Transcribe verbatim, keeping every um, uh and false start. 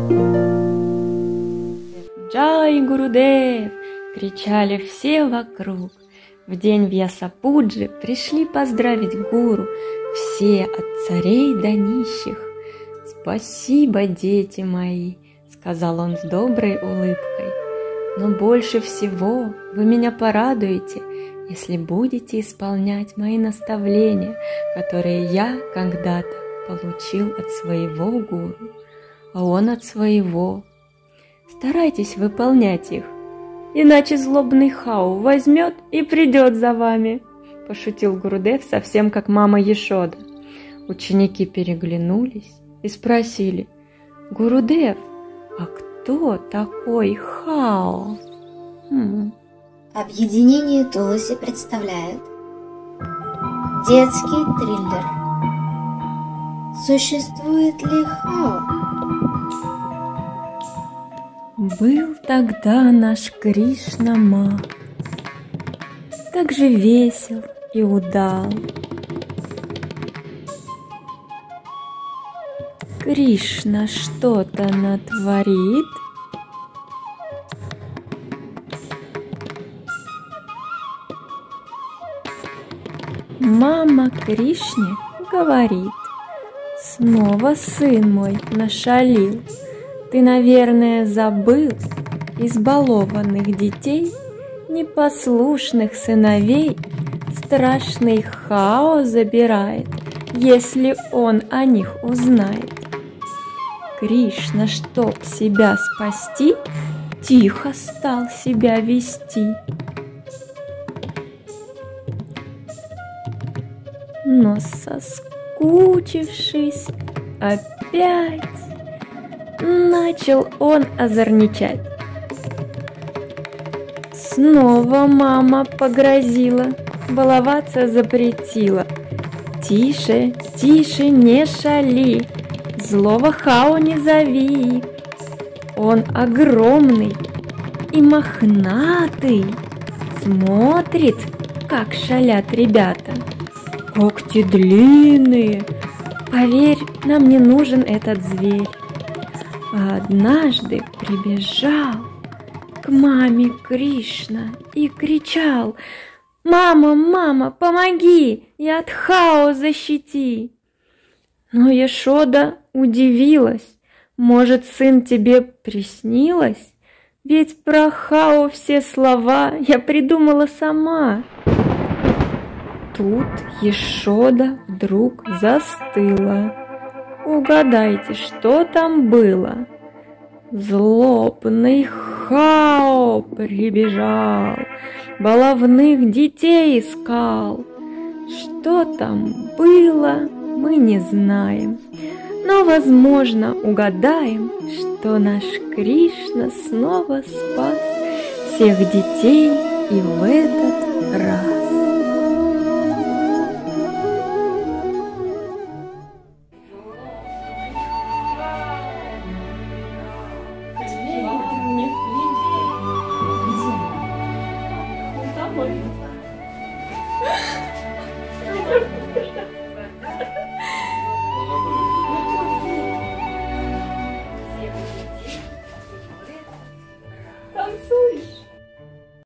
«Джай, Гурудев!» — кричали все вокруг. В день Вьясапуджи пришли поздравить гуру все от царей до нищих. «Спасибо, дети мои!» — сказал он с доброй улыбкой. «Но больше всего вы меня порадуете, если будете исполнять мои наставления, которые я когда-то получил от своего гуру, а он от своего. Старайтесь выполнять их, иначе злобный Хау возьмет и придет за вами», — пошутил Гурудев, совсем как мама Яшода. Ученики переглянулись и спросили: «Гурудев, а кто такой Хао?» Хм. Объединение Туласи представляет детский триллер «Существует ли Хао?» Был тогда наш Кришна-ма, как же весел и удал. Кришна что-то натворит, мама Кришне говорит: «Снова сын мой нашалил. Ты, наверное, забыл избалованных детей, непослушных сыновей страшный Хао забирает, если он о них узнает». Кришна, чтоб себя спасти, тихо стал себя вести. Но соскучившись опять, начал он озорничать. Снова мама погрозила, баловаться запретила: «Тише, тише, не шали, злого Хао не зови. Он огромный и мохнатый, смотрит, как шалят ребята. Когти длинные, поверь, нам не нужен этот зверь». А однажды прибежал к маме Кришна и кричал: «Мама, мама, помоги, и от Хао защити!» Но Яшода удивилась: «Может, сын, тебе приснилось? Ведь про Хао все слова я придумала сама». Тут Яшода вдруг застыла. Угадайте, что там было? Злобный Хао прибежал, баловных детей искал. Что там было, мы не знаем, но, возможно, угадаем, что наш Кришна снова спас всех детей и в этот раз.